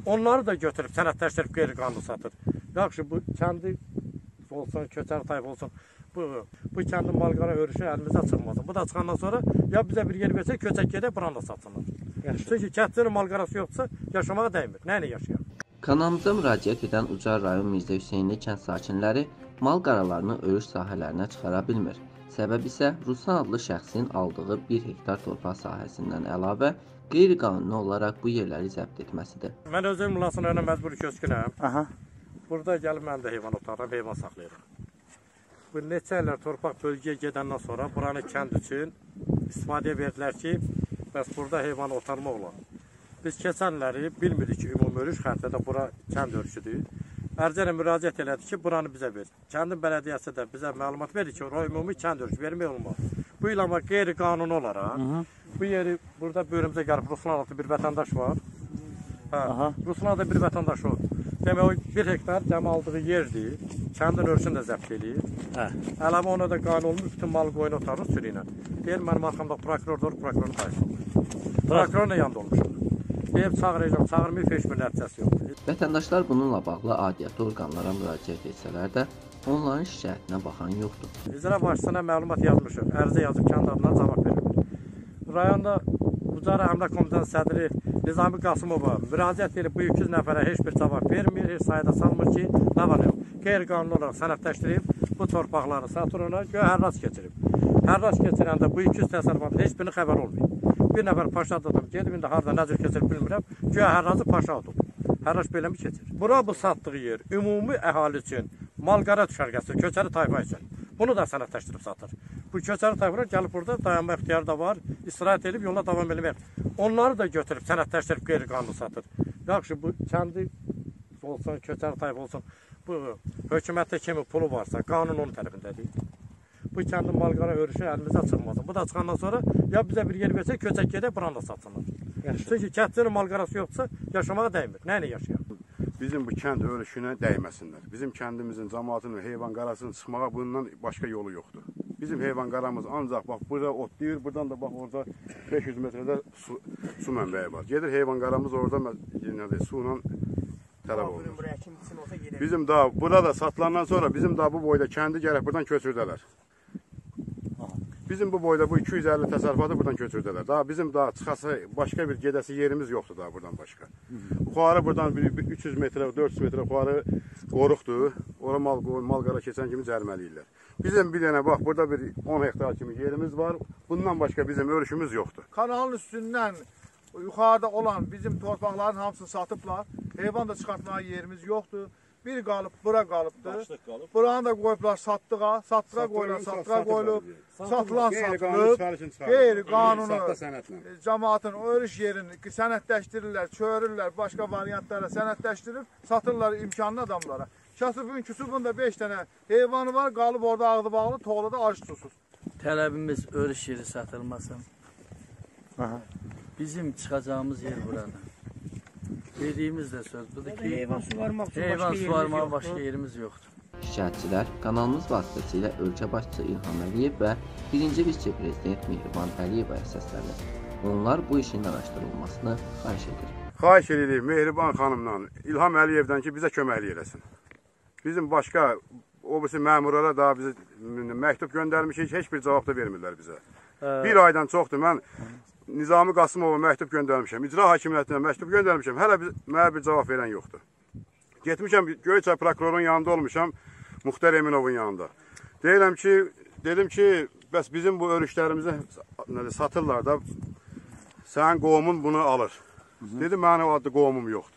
Onları da götürüb sənədləşdirib qeyri-qanuni satır. Yaxşı, bu kəndi olsun, köçər tayf olsun, bu kəndin malqara örüşü əlimizə çıxmasın. Bu da çıxandan sonra ya bizə bir yer versə, köçək gedək, buranı da satsınlar. Çünki kəndin malqarası yoxsa yaşamağa dəymir. Nə ilə yaşayaq? Kanalımıza müraciət edən Ucar rayon Mirzə Hüseynli kənd sakinləri mal qaralarını örüş sahələrinə çıxara bilmir. Səbəb isə Ruslan adlı şəxsin aldığı 1 hektar torpaq sahəsindən əlavə qeyri-qanuni olaraq bu yerləri zəbt etməsidir. Mən özüm Lasın önə məcburi köskünəm. Burada gəlib mən də heyvan otarıram, heyvan saxlayıram. Bu neçə illər torpaq bölgəyə gedəndən sonra buranı kənd üçün istifadəyə verdilər ki, bəs burada heyvan otarmaq olar. Biz keçənləri bilmirdik ki, ümumi örüş xəritədə bura kənd örüşüdür. Ərzənə müraciət elədi ki, buranı bizə ver. Kəndin bələdiyyəsi də bizə məlumat verir ki, ümumi kənd örüşü vermək olmaz. Bu il amma qeyri-qanuni olaraq, bu yeri burada bölümümüzə gəlib Ruslan adlı bir vətəndaş var. Ruslan adlı bir vətəndaş var. Demək, o 1 hektar cəmi aldığı yerdir, kəndin örüşünü də zəbt edir. Əlavə ona da qanun olmuş, bütün malı qoyunu otarır sürü ilə. Deyir, mənim arxamda prokurordur, prokurorun qayısı. Prokurorun da yanında olmuşdur. Deyib, çağıracaq, çağırmayıb, heç bir nəticəsi yoxdur. Vətəndaşlar bununla bağlı adiyyatlı orqanlara müraciət etsələr də, onların şikayətinə baxan yoxdur. İcra başçısına məlumat yazmışıq, ərizə yazıb kənd adına cavab verir. Rayonda Ucar Əmlak Komitəsinin sədri Nizami Qasımova müraciət edib bu 200 nəfərə heç bir cavab vermir, heç sayda salmır ki, nə var yox. Qeyri-qanuni olaraq sənədləşdirib, bu torpaqları satır ona, göyə hərras keçirib. Hərras keçirəndə bu 200 təsərrüfatın heç birini xəbər olmayıb. Bir nəfər paşa adadam gedib, indi harada nəcür keçir bilmirəm, göyə hərrazı paşa adıb. Hərraş belə mi keçir? Bura bu satdığı yer ümumi əhali üçün, malqara düşərgəsi, köçəri tayfa üçün. Bunu da sənədləşdirib satır. Bu köçəri tayfalar gəlib burada dayanma ixtiyarı da var, istirahət edib yola davam eləmək. Onları da götürüb sənədləşdirib qeyri-qanuni satır. Yaxşı, bu kəndi olsun, köçəri tayfa olsun, bu hökumətdə kimi pulu varsa, qanun onun tərəfindədir. Bu kəndin malqara örüşü əlimizə çıxmasın. Bu da çıxandan sonra ya bizə bir yer versə, köçək gedək, buranı da satsınlar. Çünki kəndin malqarası yoxsa yaşamağa dəymir. Nə ilə yaşayaq? Bizim bu kənd örüşünə dəyməsinlər. Bizim kəndimizin, cəmaatının heyvan qarasının çıxmağa bundan başqa yolu yoxdur. Bizim heyvan qaramız ancaq bax, burada otlayır, buradan da bax, orada 500 metrədə su mənbəyi var. Gedir heyvan qaramız orada su ilə tələb olunur. Bizim daha, burada satılandan sonra bizim daha bu boyda kəndi gələk buradan köçürdələr. Bizim bu boyda bu 250 təsərrüfatı buradan köçürdələr. Daha bizim daha çıxası, başqa bir gedəsi yerimiz yoxdur daha buradan başqa. Xuarı buradan 300 metrə, 400 metrə xuarı qoruqdur. Ora mal-qara keçən kimi cərməliyirlər. Bizim bir dənə bax, burada bir 10 hektar kimi yerimiz var. Bundan başqa bizim örüşümüz yoxdur. Kanalın üstündən yuxarıda olan bizim torpaqların hamısını satıblar. Heyvan da çıxartmağa yerimiz yoxdur. Bir qalıb, bura qalıbdır. Buranı da qoyublar satdığa, satdığa qoyulan, satdığa qoyulub, satılan satılıb, qeyri-qanuni cəmaatın örüş yerini sənədləşdirirlər, çörürlər, başqa variantlara sənədləşdirib, satırlar imkanlı adamlara. Kasıbın, küsubun da 5 dənə heyvanı var, qalıb orada ağlı bağlı, toğlu da acı susuz. Tələbimiz örüş yeri satılmasın. Bizim çıxacağımız yer burada. Dediyimiz də söz budur ki, heyvan suvarmağa başqa yerimiz yoxdur. Şikayətçilər kanalımız vasitəsilə ölkə başçısı İlham Əliyev və 1-ci vitse-prezident Mehriban Əliyevaya səslənir. Onlar bu işin araşdırılmasını xahiş edir. Xahiş edirik Mehriban xanımdan, İlham Əliyevdən ki, bizə köməklik eləsin. Bizim başqa, o birisi məmurlara daha bizə məktub göndərmişik, heç bir cavab da vermirlər bizə. Bir aydan çoxdur, mən Nizami Qasımova məktub göndərmişəm, icra hakimiyyətinə məktub göndərmişəm, hələ mənə bir cavab verən yoxdur. Getmişəm, Göyçay prokurorun yanında olmuşam, Muxtar Eminovun yanında. Dedim ki, bəs bizim bu örüşlərimizi satırlar da, sənin qovumun bunu alır. Dedim, mənim adlı qovumum yoxdur.